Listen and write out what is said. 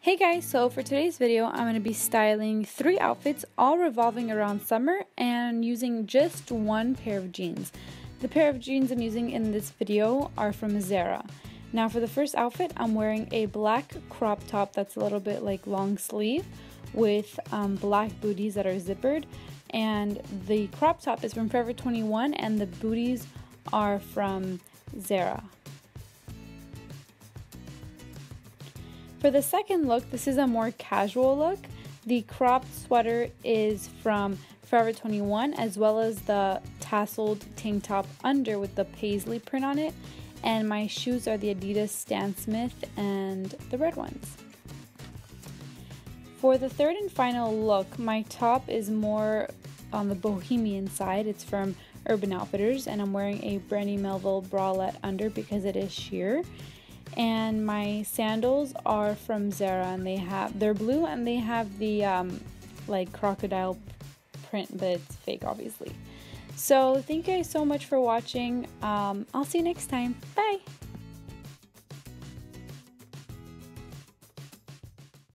Hey guys, so for today's video I'm going to be styling 3 outfits all revolving around summer and using just one pair of jeans. The pair of jeans I'm using in this video are from Zara. Now for the first outfit I'm wearing a black crop top that's a little bit like long sleeve with black booties that are zippered, and the crop top is from Forever 21 and the booties are from Zara. For the second look, this is a more casual look. The cropped sweater is from Forever 21 as well as the tasseled tank top under with the paisley print on it, and my shoes are the Adidas Stan Smith and the red ones. For the third and final look, my top is more on the bohemian side. It's from Urban Outfitters and I'm wearing a Brandy Melville bralette under because it is sheer. And my sandals are from Zara and they're blue and they have the like crocodile print, but it's fake obviously. So thank you guys so much for watching. I'll see you next time. Bye.